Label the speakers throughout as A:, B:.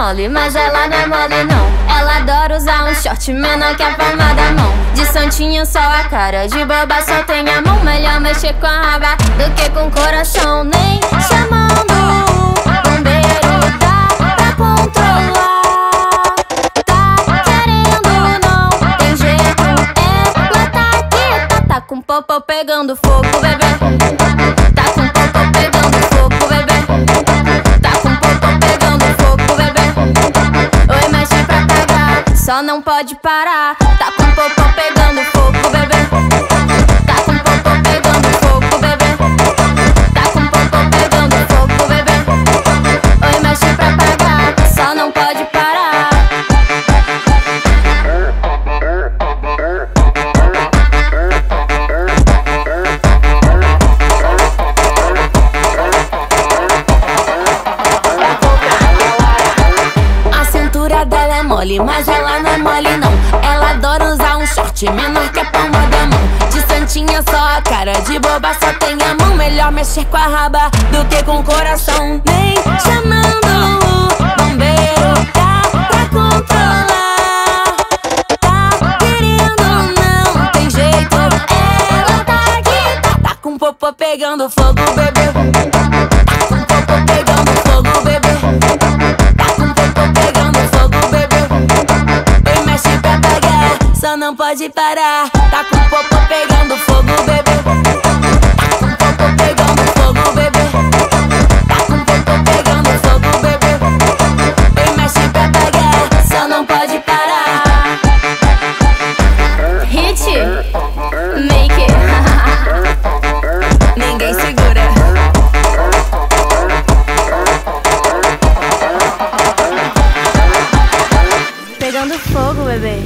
A: mole, mas ela não é mole não. Ela adora usar um short menor que a palma da mão. De santinha só a cara, de boba só tem a mão. Melhor mexer com a raba do que com o coração. Nem chamando o bombeiro dá pra controlar. Tá querendo não tem jeito, ela tá aqui. Tá com popô pegando fogo, bebê. Tá com popô pegando fogo, bebê. Tá com popô pegando fogo, bebê. Oi, mexe pra pagar, só não pode parar. Tá com popô pegando fogo, bebê. Tá com popô pegando fogo, bebê. Tá com popô pegando fogo, bebê. Oi, mexe pra pagar, só não pode parar. A cintura dela é mole, mas ela não é mole não. Ela adora usar um short menor que a palma da mão. De santinha só a cara, de boba só tem a mão. Melhor mexer com a raba do que com o coração. Nem chamando o bombeiro dá pra controlar. Tá querendo não tem jeito, ela tá aqui. Tá com popô pegando fogo, bebê. Tá com popô pegando fogo, bebê. Tá com popô pegando fogo, bebê. Oi, mexe pra pagar, só não pode parar. Tá com popô pegando fogo, bebê. Tá com popô pegando fogo, bebê. Tá com popô pegando fogo, bebê. Oi, mexe pra pagar, só não pode parar. Hit, make it. Ninguém segura. Pegando fogo, bebê.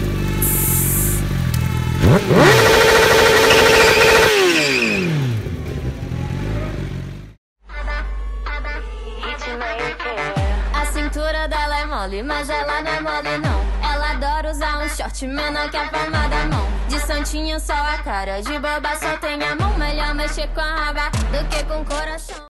A: A cintura dela é mole, mas ela não é mole não. Ela adora usar um short menor que a palma da mão. De santinha só a cara, de boba só tem a mão. Melhor mexer com a raba do que com o coração.